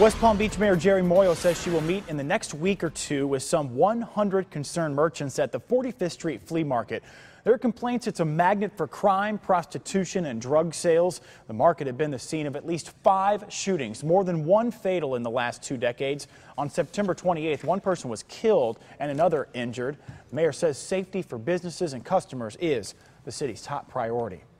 West Palm Beach Mayor Jeri says she will meet in the next week or two with some 100 concerned merchants at the 45th Street Flea Market. There are complaints it's a magnet for crime, prostitution, and drug sales. The market had been the scene of at least 5 shootings, more than one fatal in the last 2 decades. On September 28th, one person was killed and another injured. The mayor says safety for businesses and customers is the city's top priority.